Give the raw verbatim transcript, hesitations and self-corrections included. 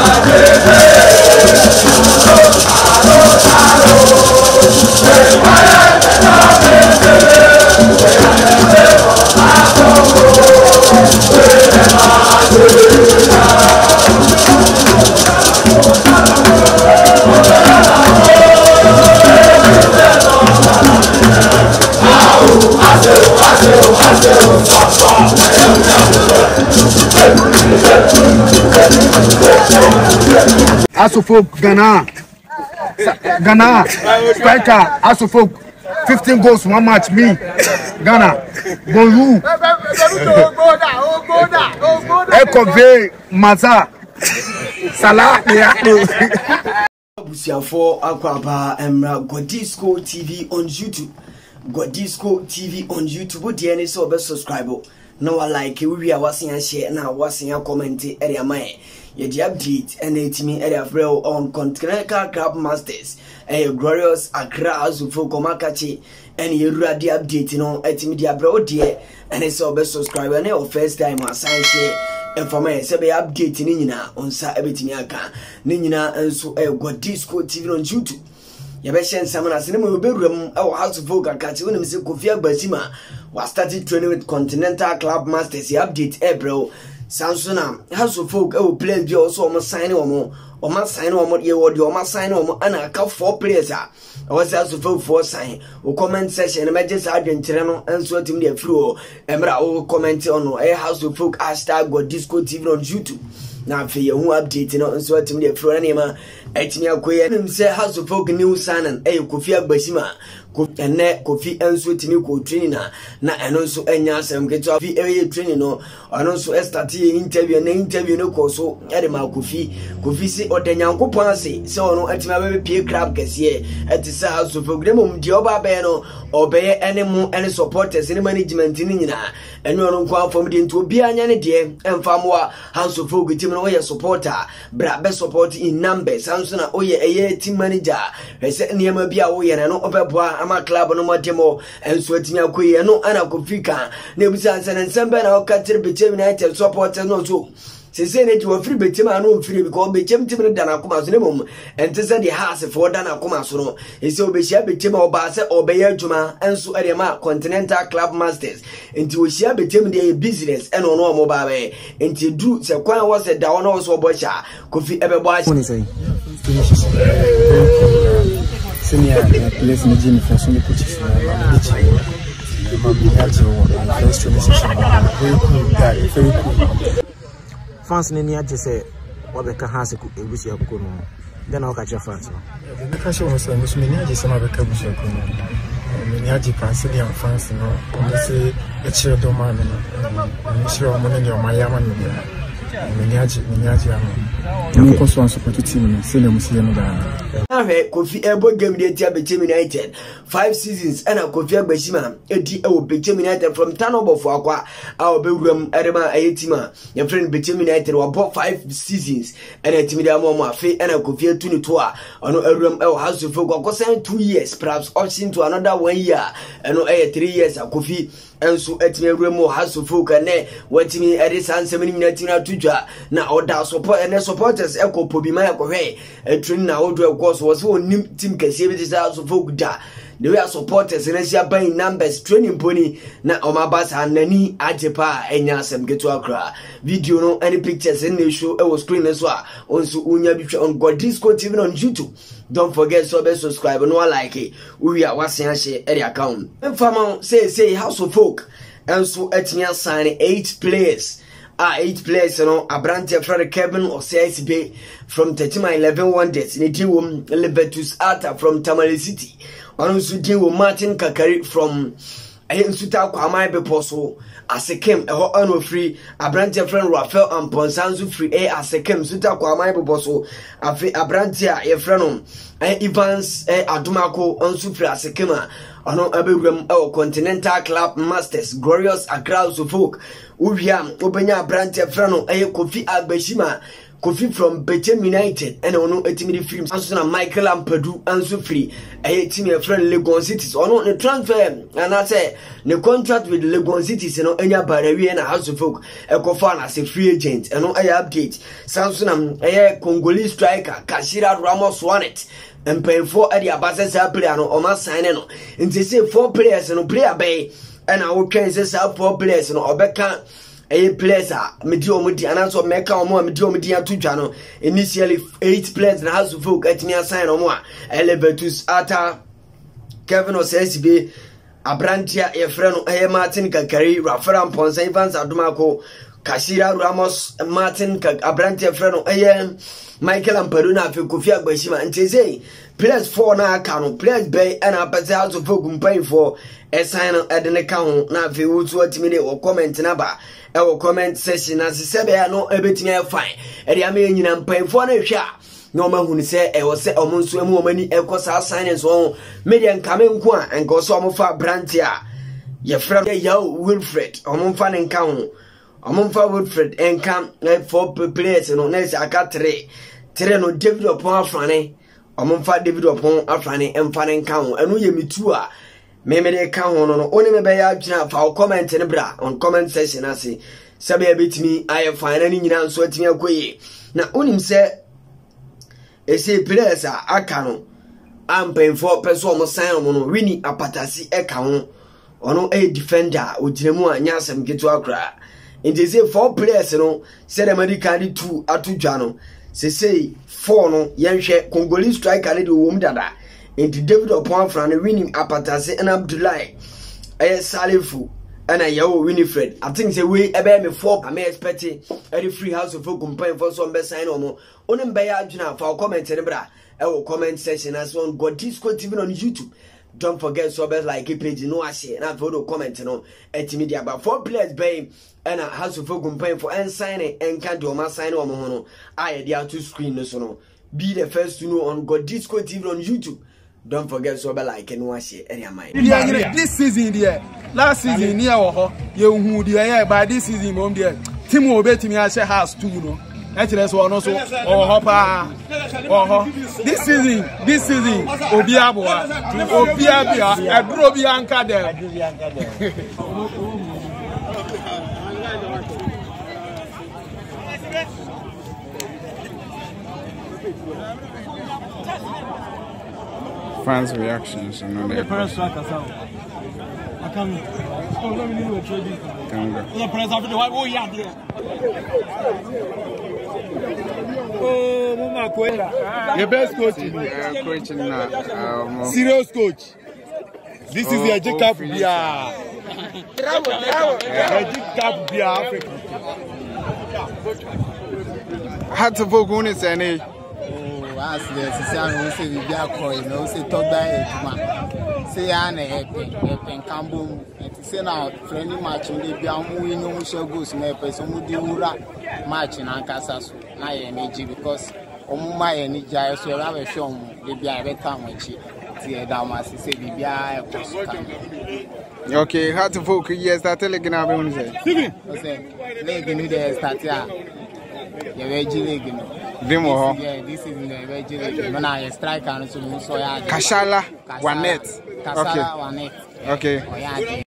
Asufo Ghana, Ghana, striker, Asufo, fifteen goals, one match, me, Ghana, Bonjour, Ekove, Maza, Salah, Busiafo Akwaba Emra Godisco T V on YouTube. Godisco T V on YouTube. D N A so be subscribe. Now like we are watching and share now watching and comment area my. Ye the update and it me area real on Continental Club Masters. A glorious Accra Azufo Komakachi and you read the update no et me the bro dear and it's all be subscribe and your first time assign share. And for me, say be update nina on sa everything aka nina and so a Godisco T V on YouTube. Ya be shen samana sinema be room our house of folk akati when say Kofi Agbesimah was started training with Continental Club Masters. The update eh bro Samsona house of folk e play bi also almost sign omo omo sign omo ye word omo sign omo ana aka four players ah was house of folk four sign o comment section e just adwentere no enso tim dey free o emra o comment on e house of folk hashtag Godisco T V on YouTube na fe ye hu update no enso tim dey free na ma etimi akoye nim say house of folk new sign e Kofi Agbesimah ene Kofi enso timi ko training na na eno nso enya asem keto Kofi eye training no ono nso start interview na interview no ko so e de ma Kofi Kofi si odanyankopon ase se ono atima be pie crab kese e ti sa house of folk dem mum di oba be no obeye ene mu ene supporters ene management ni nyina eno ono nko afom de nto obi anya ne de emfamoa house of folk team no ye supporter bra be support in numbers sanso na oye eye team manager wese niam bia wo ye no obeboa ama club no modemo enso atimi akoye no ana Kofika na ebusa nsan nsembe na okatir Bechem United supporters no so se se ne to free Bechem anu free because Bechem team no dana akoma so ne mum ente se the house for dana akoma so no ese obehia Bechem oba se obeya adwuma enso ere ma Continental Club Masters enti wo hia Bechem dey business ene ono omo ba be enti du se kwan wo se da ono wo so obocha Kofi ebebo a senior place in the gym for some coaches. Fans in the just say, what the Kahas could wish you could know. Then I'll catch your fans. The question was a Miss Miniaji, some other Kabush. Miniaji Pansilian fans, you know, and they say a chill domain, and sure money on my yaman. Miniaji, Miniaji, you also want to support the team, Silium Sian. Kofi Ebo game dey tia Bechem United five seasons and Kofi Agbesimah edi e wo Bechem United from Tanobo for akwa a obewuram erema ayetima your friend Bechem United wa bought five seasons and etimi da mo mo afi and Kofi atu ni to a ono awuram e house of folk akosan two years perhaps option to another one year and no eh three years Kofi enso etimi awuram house of folk and watimi edi sansem ni nyina tina tudwa na order support and supporters e ko Pobiman e ko hwe e train na odo course was one team kesi be this house of folk da the way supporters in Asia buying numbers training pony na omabasa nani ajepa enya asem geto akra video no any pictures in the show e was screen so onso unya bi on Godisco T V on YouTube. Don't forget so be subscribe no like it we are watching share area account fama say say house of folk and so etnya sign eight players. Ah, eight players, you know, Abrantia Frederick Kevin or C S B from Tetima eleven Wonders, Nitiwum Libertus Arta from Tamale City, also deal with Martin Kakari from Ayensuta Kwamai Beposo, as a came a hot annual free, Abrantia friend Rafael and Ponsanzu free a as a came Suta Kwamai Beposo, Abrantia Efrenom, Evans Adumako, Unsufri as a kema. Ono abegram e Continental Club Masters glorious Accra of folk ubia obenya branch frano e Kofi Agbesimah Kofi from Bechem United and ono etimi film so na Michael Ampadu anso free eh team e friend Legon Cities ono ne transfer and I say ne contract with Legon Cities no enya barawi na House of Folk e ko fa na say free agent eno eh update sanso na eh Congolese striker Kashira Ramos won it and pay for area basis player no o ma sign no nti say four players no player bay and I will can say four players no obeka eight players are medio mudi and also make a more medio media to channel initially eight players and House of Folk at me assign or more elevatus ata Kevin or S B Abrantia a friend of Martin Kakari Rafaram Ponce Evans Adumako Kashira Ramos Martin Abrantia friend of A Michael and Peruna Kofi Agbesimah and Teze players four na account players bay and a House of Folk paying for a sign at an account now if you would minute or comment number. Our comment session as I said, no everything fine. And I mean, I'm paying for a shot. No man who say, I was set almost so many echoes are signing so median coming one and go some of our brantia. Your friend, yo, Wilfred, among fun and count. Among for Wilfred and come four players and on next I got three. Three no David upon Franny. Among five David upon a Franny and fun and count. And we me too. Maybe they count on only me by a for comment and bra on comment session. I say, Sabi a bit me, I have finally now sweating away. Now, only say, a say players are a canon. I'm paying for person sign on winning a patasi account or no a defender with Jemu and Yasam get to a cry. And they say four players, you know, said American two at two channel. Say, say, four no, Yanshe, Congolese striker, little woman dada. Into David upon Fran winning Apatase and Abdullah eh Salifu and a yo Winifred. I think the way about me four I may expect every free House of Folk campaign for some best sign or more. Only by Arjuna for comment and bra. Our comment section as one got Disco T V on YouTube. Don't forget so best like a page no I say and I photo comment no at media but four players bay and a House of Folk campaign for and signing and can't do my sign or mono. I had to screen no so be the first to know on God Disco T V on YouTube. Don't forget so be like and watch it area mind. This season there, last season near or you who the by this season mom there. Tim will bet me I say house too, you know. Actually, that's one also or hopper or this season, this season, Obiabua, Obiabia, a Brobianca there. Fans' reactions and all that. I can't. Oh, let me do a trade. The press of the white boy. Oh, Mama, your best coach. Coaching now. Serious coach. This is the J Cup beer. J Cup beer Africa. Had to vote on it, and as the Sicilian say, we are calling, no, say, talk by say, Anna, and Cambo, and say now, friendly match, and they be a movie, no, shall go snipers, and would do match in Ancasas, my energy, because on my energy, I shall have a show, they be a better match. See, Damas, say, we are okay, how to focus, yes, that telegram, I want to say, Legend, there, start here. The veggie leg, you know. Vimo, yeah, this is the veggie leg. When I strike and so, so Kashala, one net. Okay. Okay.